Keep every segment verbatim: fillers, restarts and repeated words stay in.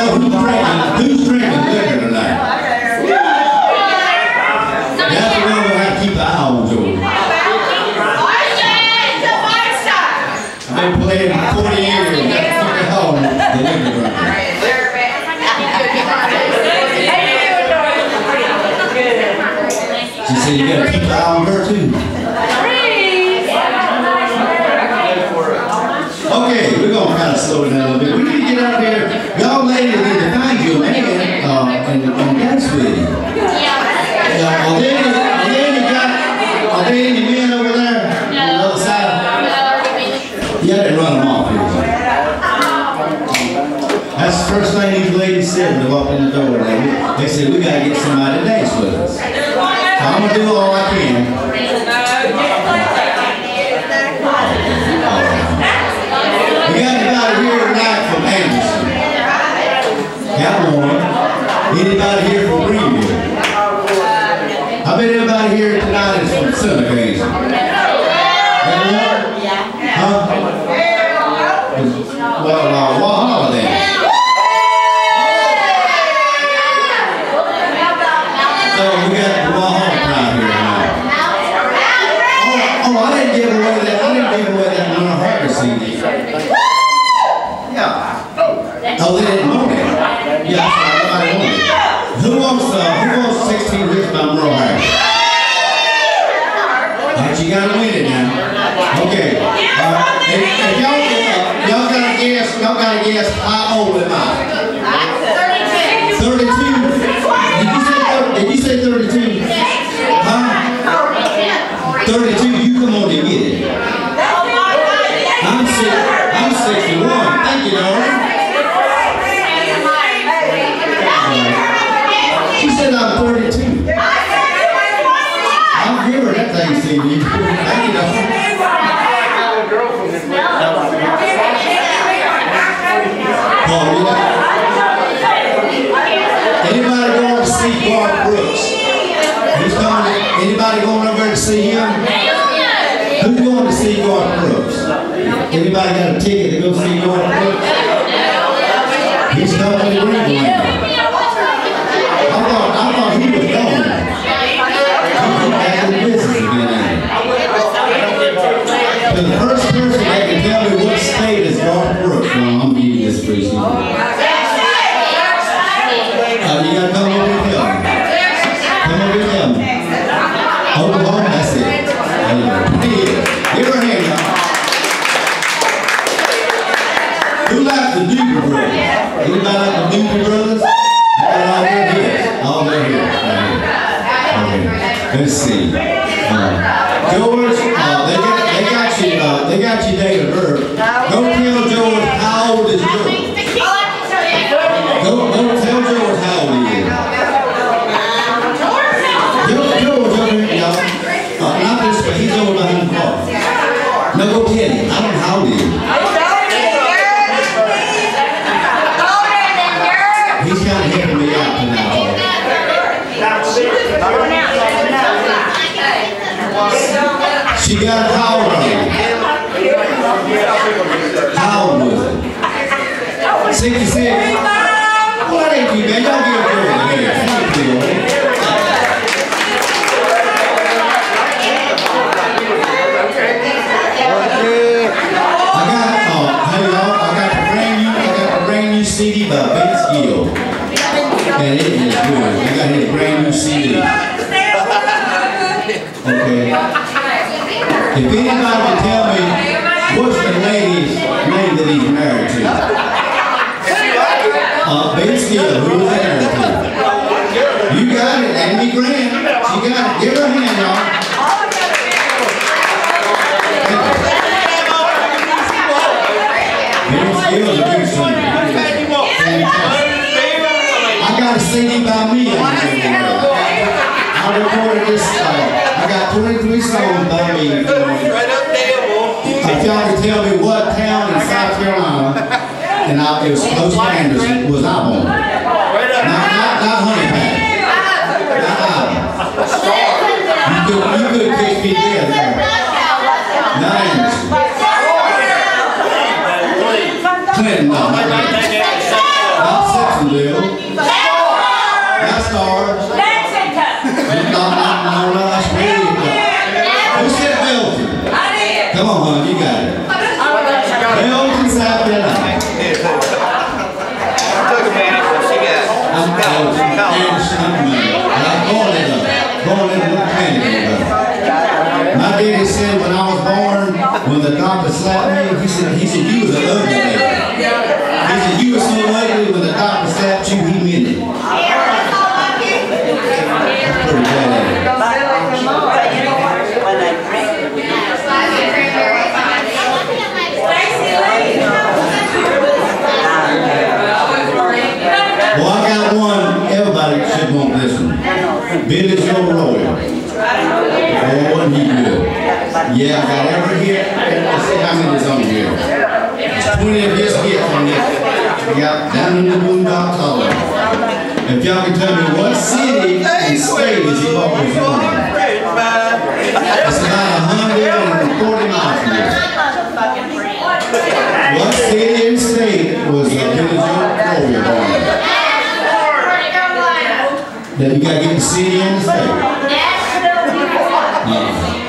know who's drinking, who's drinking liquor tonight. That's the one we have to keep the eye on, George. I've been playing for forty years and got the fucking home the liquor drinking. She said you gotta keep the eye on her too. Okay, we're gonna kind of slow it down a little bit. We need to get out there. Y'all ladies need to find you a man uh, and, and dance with you. Uh, are there any, are there any, guys, are there any men over there on the other side? Yeah, they run them off here. That's the first thing these ladies said when they walked in the door. They, they said, we gotta get somebody to dance with us. So I'm gonna do all I can. We got anybody here tonight from Anderson? Got one. Anybody here from Greenville? I bet anybody here tonight is from Seneca. Got one? Huh? Well, uh, Walhalla then. So we got the Walhalla crowd here tonight. Oh, oh, I didn't give away that. I didn't give away that Mona Harper C D. Yeah. Oh, they didn't know that. Yeah, nobody wanted it. Who wants, uh, who wants sixteen hits by Merle Harris? Alright, you gotta win it now. Okay. Uh, if, if y'all uh, y'all gotta guess, y'all gotta guess how old am I? thirty-two. Did you say did you say thirty-two? Huh? thirty-two. You come on and get it. I'm six, I'm sixty-one. Thank you, darling. She said I'm thirty-two. I'll give her that thing, C D. Thank you, darling. Oh, yeah. Anybody going to see Garth Brooks? Who's going to, anybody going over to see him? Who's going to see Garth Brooks? Anybody got a ticket to go see Garth Brooks? He's coming to Greenville. I thought, I thought he was gone. He's back in business again. The first person that can tell me what state is Garth Brooks. Well, I'm going to give you this free seat. Uh, you got to come over and tell me. Come over and tell me. Oklahoma, that's it. Anyway, give her a hand, y'all. Who likes the Duke Brothers? Anybody like the Duke Brothers? All their hits. All their hits. Okay. Let's see. Uh, George, uh, they got they got you uh, they got you date of birth. Go tell George how old is George. Go, go tell George how old he is. George, George over here, y'all. Uh, not this, but he's over behind the car. No, go tell him. I don't know how old he is. He's kind of helping me out tonight. She got how old are you? How old was it? sixty-six? Well, that ain't too bad. Y'all give it to her. Thank you. I got, uh, hey y'all, I got a brand new, I got a brand new C D by Vince Gill. And it is good. I got his brand new C D. Okay. If anybody can tell me what's the lady's name that he's married to? Uh, Vince Gill, who was he married to? You got it, Amy Grant. She got it. Give her a hand, y'all. Vince Gill is a good singer. I got a C D by me. I recorded this. Uh, I got twenty-three songs by me. If y'all can tell me what town in South Carolina, and I, it was close to Anderson, was I born? Not, not, not Honey Pack. Not Iowa. You could, you could kick me there. Not Anderson. Clinton, no. Not Sexton. Come on, hon, you got it. Hell to South Carolina. Took a minute, but she got it. I'm going in the going in the clinic. My daddy said when I was born, when the doctor slapped me, he said, he said, you was an ugly baby. He said, you were so ugly when the doctor slapped you, he meant it. That's pretty bad. Well, I got one, everybody should want this one. Billy Joe Roy. Oh, wasn't he good? Yeah, I got every hit. Let's see how many is on here. twenty of his hits on this. We got Down in the Boondocks all over. If y'all can tell me what city and state is he always on? It's about one hundred forty miles from here. What city and state was uh, Billy Joe Roy born? Then you gotta get the city and the state. Uh,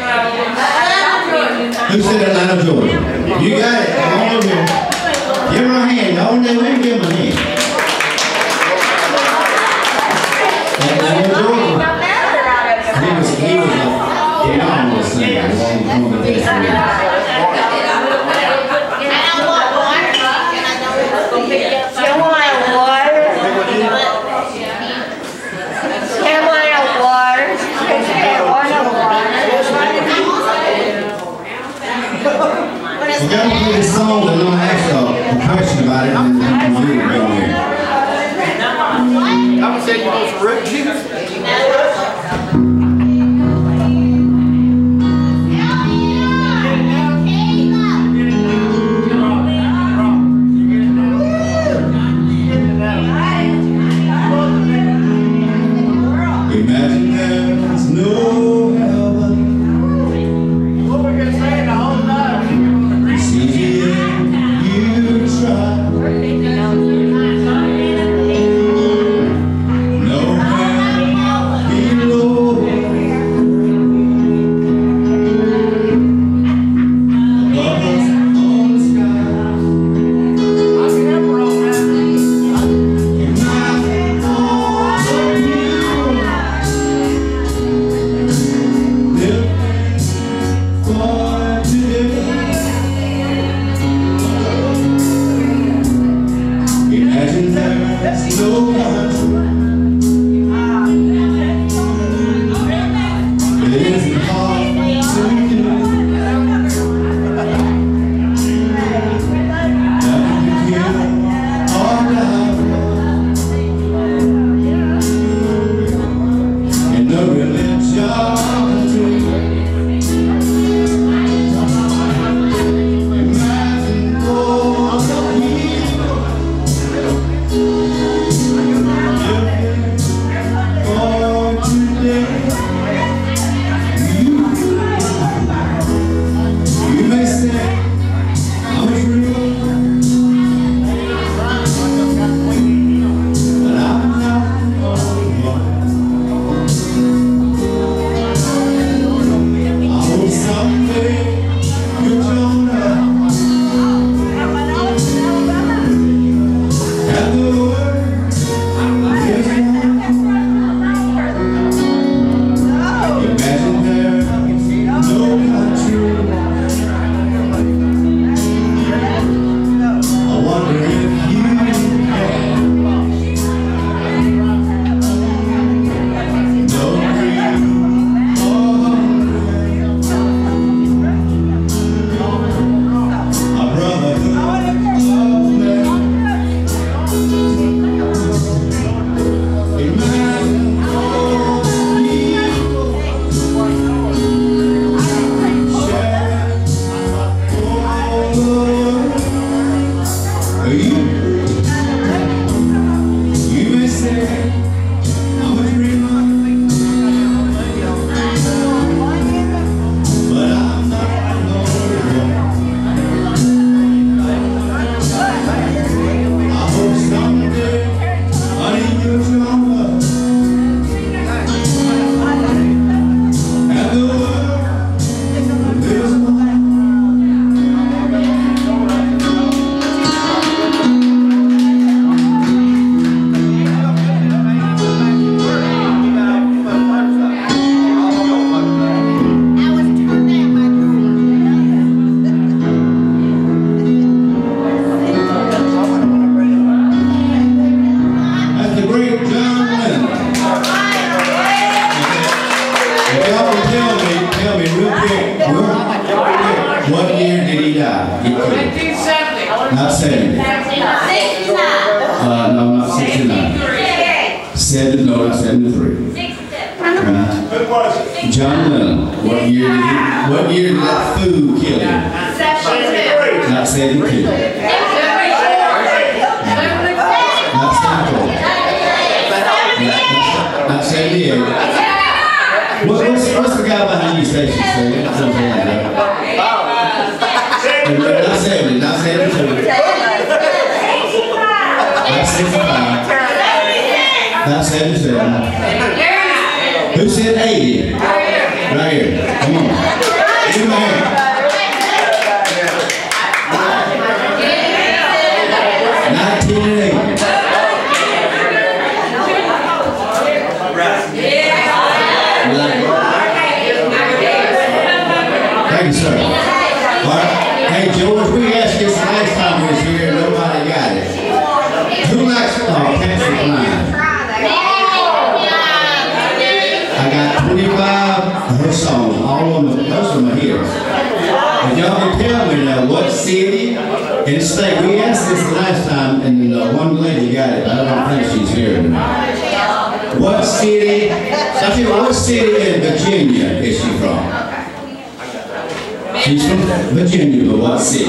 who said Atlanta, Georgia? You got it. Come on over here. Give her a hand. Y'all know we give him a hand. Atlanta, Georgia. He was, he was a phenomenal singer. He was one of the best singers. We're going to play this song and I'm going to ask a question about it and then we'll do it down here. I would say you want some root juice. Imagine there's no heaven. What we're going to say the whole night. See you try. No man year did he die? nineteen seventy. Not seventy. Uh, no, not sixty-nine. Seven, no, not seventy-three. Right. Who was it? John Lennon. What year did he, what year did that food kill him? seventy-three. Not seventy-two. Not seventy-four. Not seventy-eight. What, what's, what's the guy behind you station saying? Not seventy, not seventy-two. Not sixty-five. Not seventy-seven. Who said eighty? Right here. Come on. Give him a hand. nineteen and eight. Thank you, sir. All right. Hey, George, we asked this last time we was here and nobody got it. Who likes uh, Patrick Line? I got twenty-five of her songs. All of them, most of them are here. If y'all can tell me now what city and state, we asked this last time and uh, one lady got it. I don't think she's here tonight. What city, I tell you, what city in Virginia is she from? She's from Virginia, but what city?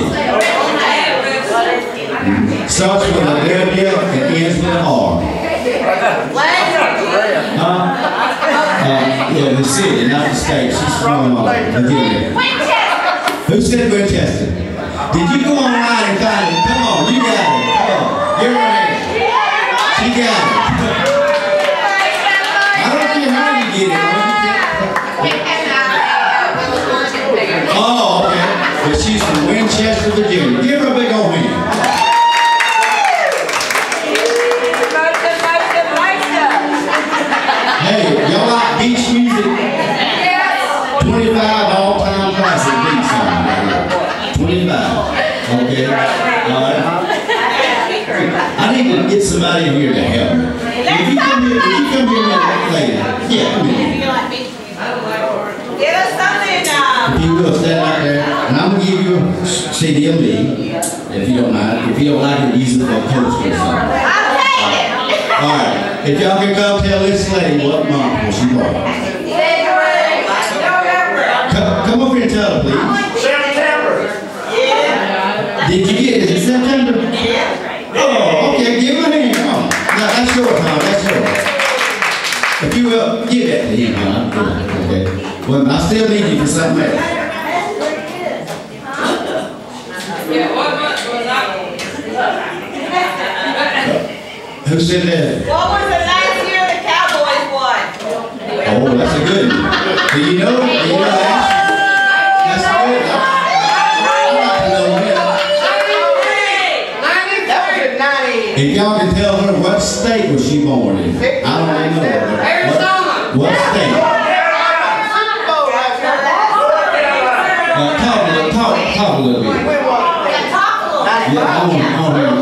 Mm-hmm. Starts with a W and ends with an R. Huh? Uh, yeah, the city, not the state. She's from uh, Virginia. Who said Winchester? Did you go online and find it? Come on, you got it. Come on, you're right. She got it. I don't care how you get it. Oh, okay. But she's from Winchester, Virginia. Give her a big old hand. Hey, y'all like beach music? twenty-five all-time classic beach songs right here. twenty-five. Okay. All right. I need to get somebody in here to help me. If you come here, if you come here later. Yeah, come here. Give us something now. If you will, stand right there, and I'm going to give you a C D of me, if you don't mind. If you don't like it, use it for a poster or something. I'll take it. All right. If y'all can come tell this lady what month was she born. Come, come over here and tell her, please. September. Yeah. Did you get it? Is it September? Yeah. Oh, okay. Give her a hand. Come on. Now, that's yours, Tom. That's yours. If you will, give that to him, Tom. Okay. Well, I still need you for something else. Who said that? What was the last year the Cowboys won? Oh, that's a good one. Do you know? Do you know that? That's good. I, I like to know that. If y'all can tell her what state was she born in? I don't really know. What, what state? Uh, talk a little, talk, talk a little bit. Yeah, I want, I want to.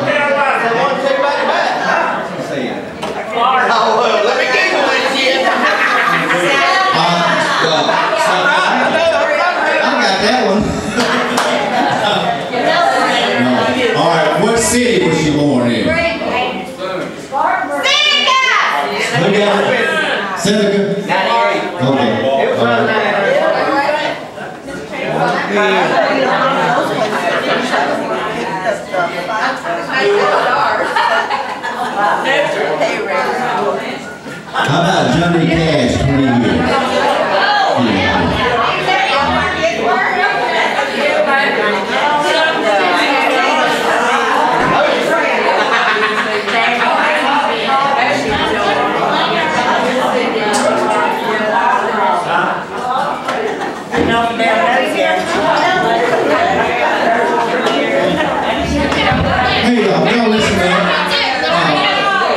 City was she born in? Seneca! Seneca? Okay. How about Johnny Cash, twenty years? Yeah. Hey, y'all, y'all listen up.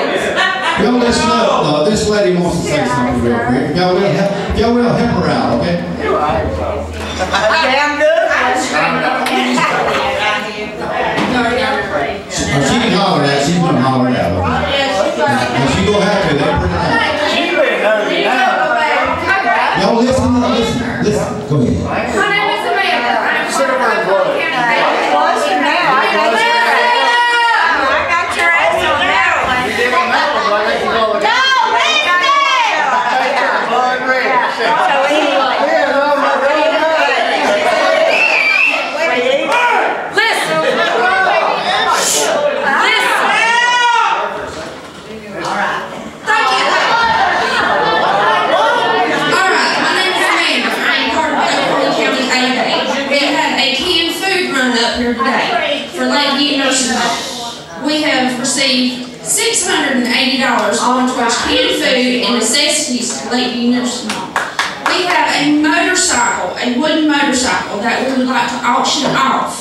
Uh, y'all listen up. Uh, this lady wants to say something real quick. Y'all will help, y'all will help her out, okay? here today for Lakeview Nursing Home. We have received six hundred eighty dollars going towards canned food and necessities to Lakeview Nursing Home. We have a motorcycle, a wooden motorcycle that we would like to auction off.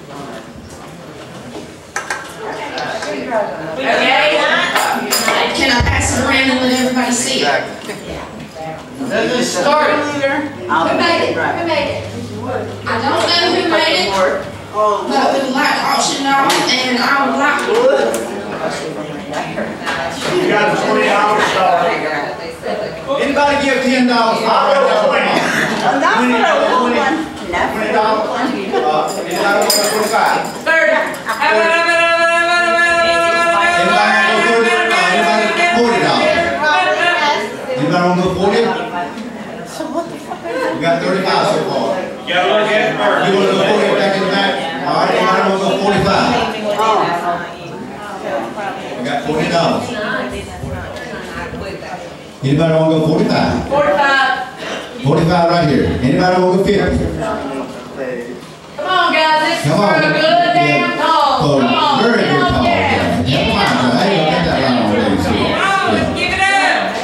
Okay. Can I pass it around and let everybody see it? Let's just start. Who made it? Who made it? I don't know who made it, but we would like to auction it off, and I would like to. You got a twenty dollars start. Anybody give ten dollars? I'll go twenty. Not for a woman. Twenty dollars. Uh, anybody want to go twenty-five? Thirty. Anybody want to go thirty? Uh, anybody forty dollars? Anybody want to go forty? We got thirty-five so far. You gotta look at it first. You want to go forty back in the back? All right, anybody want to go forty-five? We got forty dollars. Anybody want to go forty-five? Forty-five. forty-five right here. Anybody want to go fifty? Come on, guys. This is Come for on. a good damn talk. Oh, Come on. very good talk. Yeah. Yeah. Come on, I ain't gonna get that line on there. See? Yeah. Give it up.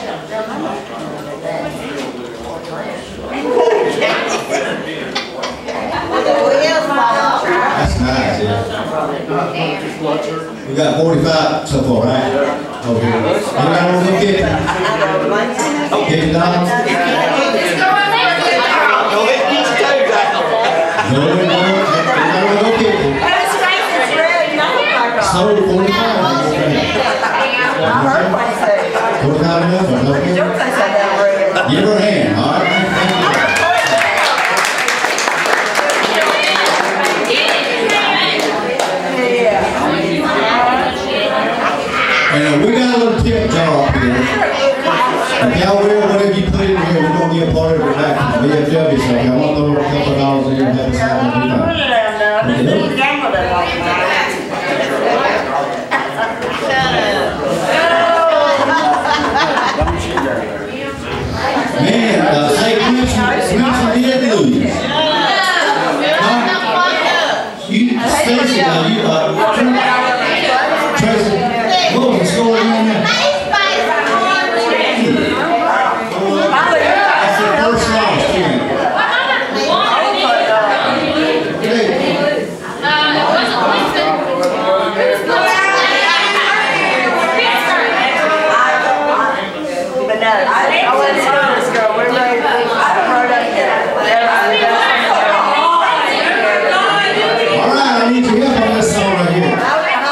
That's nice, yeah. We got forty-five so far, right? Okay. Anybody want to go fifty? fifty dollars? It's going there. Go ahead, go ahead. Anybody want to go fifty? Sold forty-five. forty-five enough? Okay. Give her a hand, all right? Thank you. And uh, we got a little tip jar up here. If y'all will, whatever you put in here, we're going to get part of it back to the V F W. So if y'all want to throw a couple of dollars in here and have a side, that'd be fine. Man, uh, say Clemson, Clemson did lose. Huh? You, Stacy, uh, you, uh, Tracy, what was the score again there? That's the first loss, too. All right, I need your help on this song right here.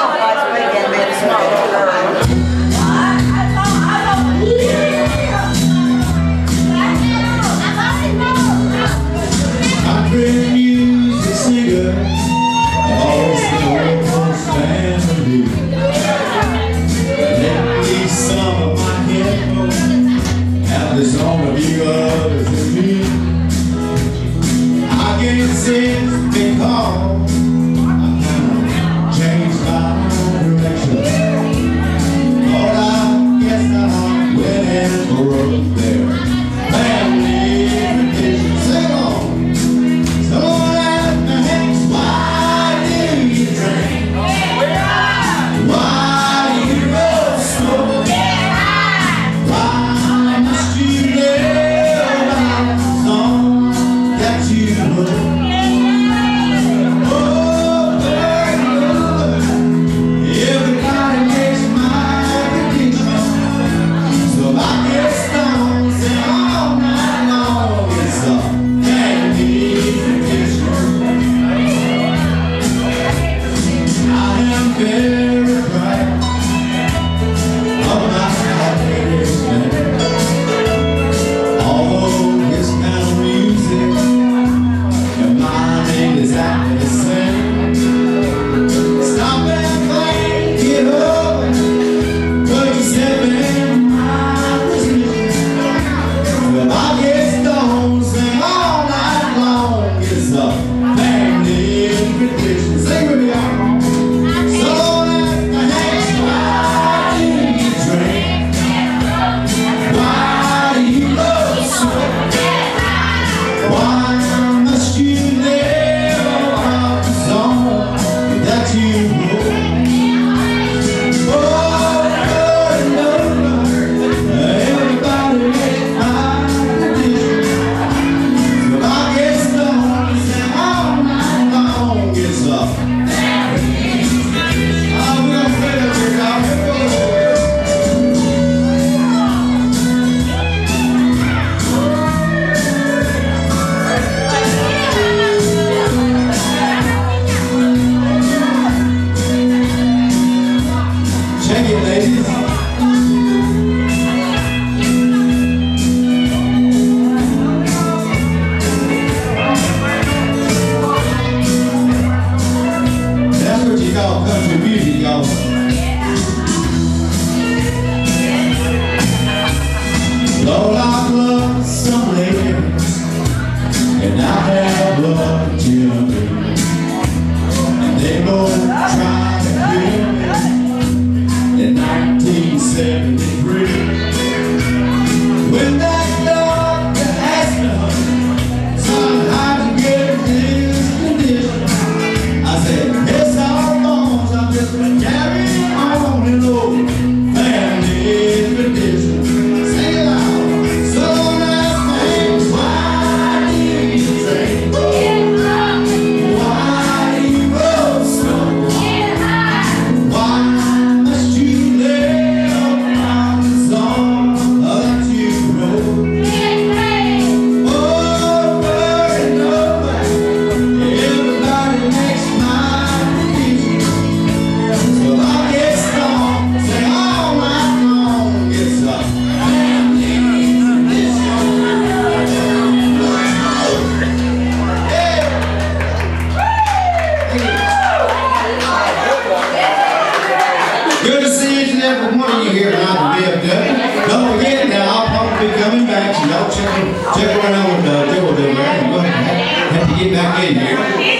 every one of you here tonight to V F W. Don't forget now, I'll probably be coming back, so y'all check, check around with uh, Joe over there. I'm going to have, have to get back in here.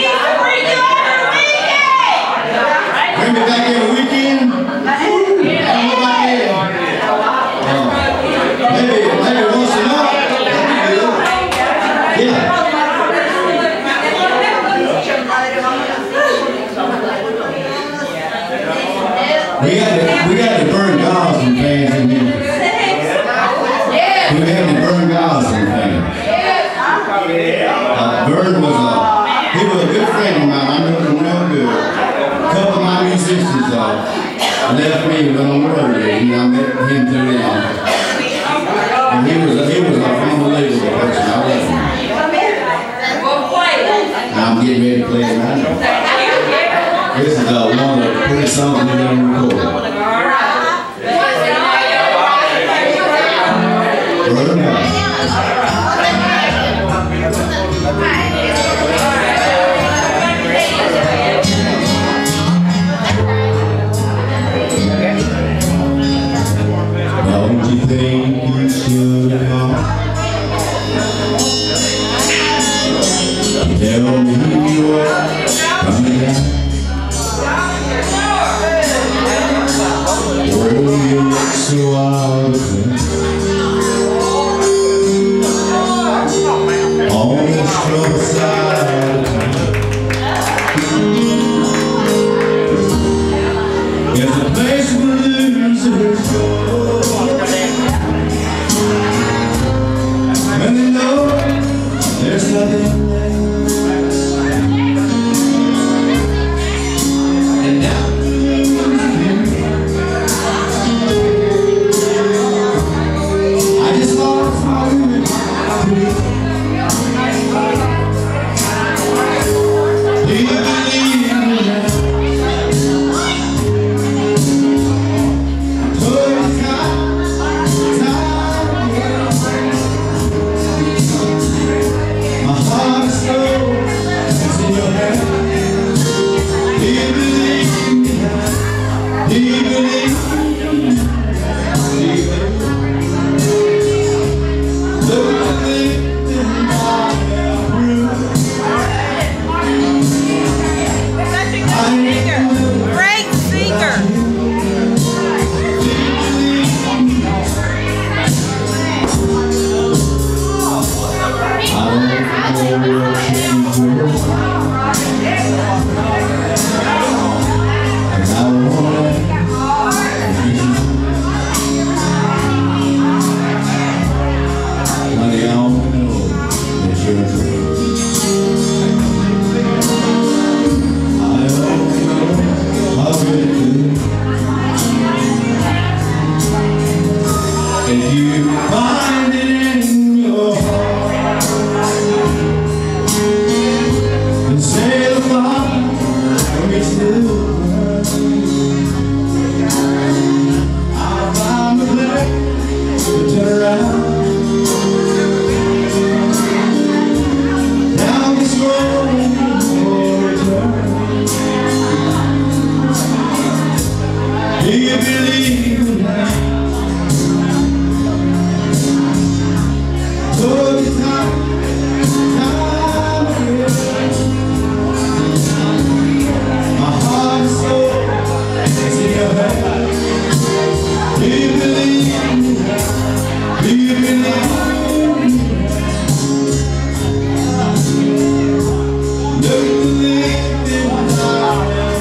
Bring me back every weekend? I'll go back in. Uh, maybe, maybe once a month. That'd be good. Yeah. We got to, we got to burn gauze and fans in here. We have to burn gauze and fans. Uh, Vern was a, he was a good friend of mine. I knew him real good. A couple of my musicians uh, left me and went on the road, and I met him through them. And he was a, he was an unbelievable person. I love him. Now I'm getting ready to play it right now. This is uh, one of the pretty songs we're going to record. Brother God. Don't you think you should come? Tell me what's coming down. Oh, you look so wild on this trouble side. It's a place where losers go, when they know there's nothing left. And now I just lost my women. Do you believe in that? Oh, it's time, time, yeah. My heart is cold, it's in your hand. Do you believe in that? Do you believe? Do you believe? Look at me in my room. Such a good singer. Great singer. If you find it in your heart, and say the fire from your still burns, I'll find a place to turn around. Down this road for return. Do you believe in that? Oh, it's time, time again. My heart is so, it's in your hand. Do you believe in that? Do you believe in that? Do you believe in that?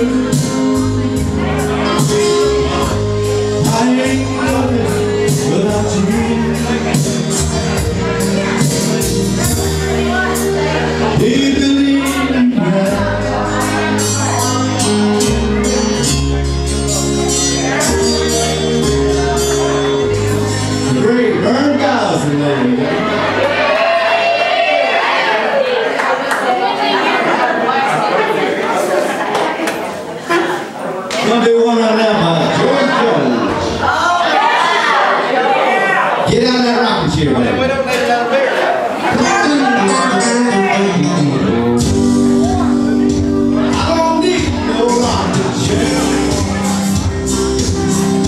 I ain't nothing without you. Do you believe in that? Great, burn gauze in there. Gonna do one right now by George Jones. Get out of that rocking chair, baby. We don't need another beer. I don't need no rocking chair.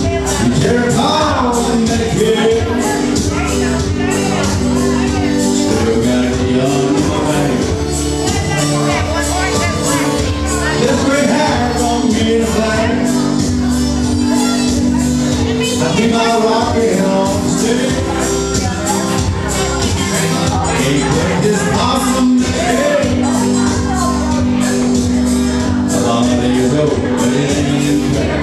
my rocking on stick. Ain't put this possum to bed. A lot of days old, but it ain't back.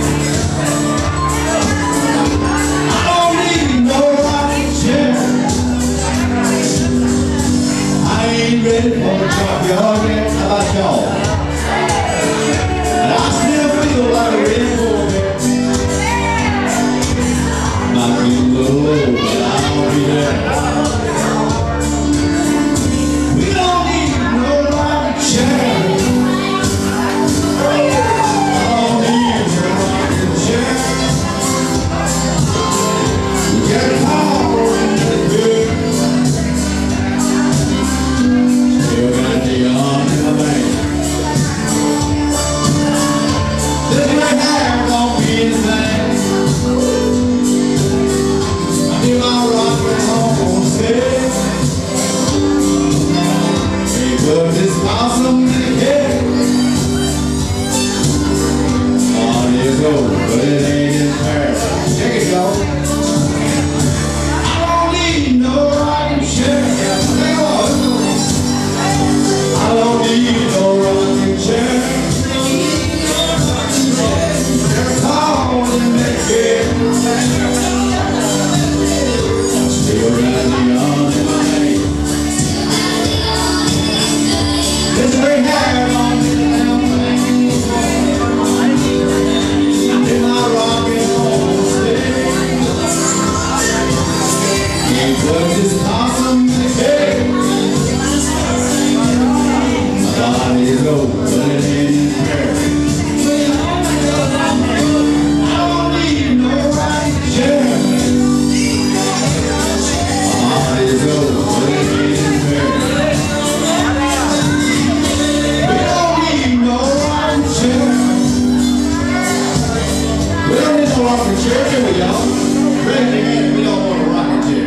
I don't need no rocking chair. I ain't ready for the chop yard yet. How about y'all? And I still feel like a red bull. Might be a little low, but I'll be there. We don't need no rocking chair. I don't need no rocking chair. We get power in the good. Still got the arm in the bank. This right here won't be the thing. I do my rockin' on stick. Ain't put this possum in the head. On years old, but it ain't in Paris. Check it, y'all. I don't need no rocking chair. I don't need no rocking chair. They're tall in that bed. Still got the arm in my hand. This way hair on me now. In my rocking on stick. Ain't put this possum in the bed. My body is old, but it ain't in Paris. I don't need no rocking chair. My body is old, but it ain't in Paris. We don't need no rocking chair. We don't need no rocking chair, do we, y'all? Really, we don't want a rocking chair.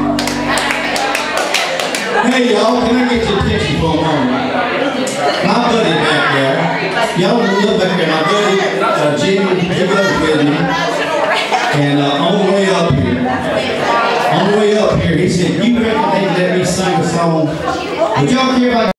Hey, y'all, can I get your attention for a moment? My buddy back there, y'all look back there, my buddy uh, Jimmy, he was with me, and uh, on the way up here, on the way up here, he said, you reckon they let me sing a song? Would y'all care about